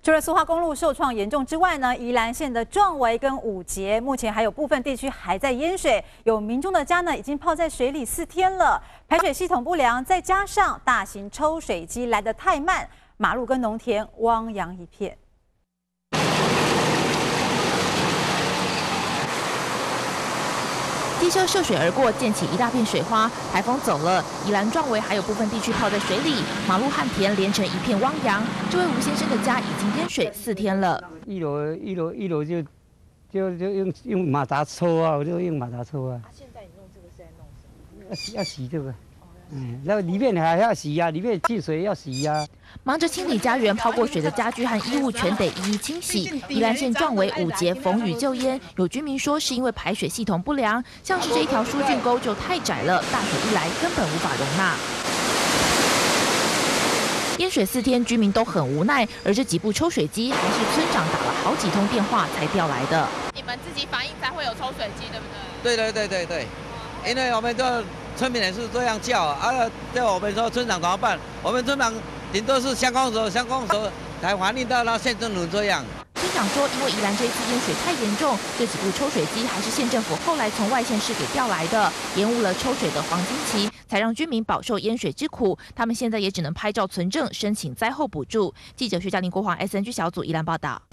除了苏花公路受创严重之外呢，宜兰县的壮围跟五节目前还有部分地区还在淹水，有民众的家呢已经泡在水里4天了，排水系统不良，再加上大型抽水机来得太慢，马路跟农田汪洋一片。 机车涉水而过，溅起一大片水花。台风走了，宜兰壮围还有部分地区泡在水里，马路和田连成一片汪洋。这位吴先生的家已经淹水4天了。 一楼就用马达抽啊，我就用马达抽啊。 现在你用这个是在弄什么？ 要洗这个。 然后里面还要洗呀、里面进水要洗呀、 忙着清理家园，泡过水的家具和衣物全得一一清洗。宜兰县壮围5节逢雨就淹，有居民说是因为排水系统不良，像是这一条疏浚沟就太窄了，大水一来根本无法容纳。淹水4天，居民都很无奈，而这几部抽水机还是村长打了好几通电话才调来的。 你们自己反映才会有抽水机，对不对？ 对，因为我们这。 村民也是这样叫啊，叫我们说村长怎么办？我们村长顶多是乡公所才反映到县政府这样。 村长说，因为宜兰这一次淹水太严重，这几部抽水机还是县政府后来从外县市给调来的，延误了抽水的黄金期，才让居民饱受淹水之苦。他们现在也只能拍照存证，申请灾后补助。记者薛嘉玲、郭煌 SNG 小组宜兰报道。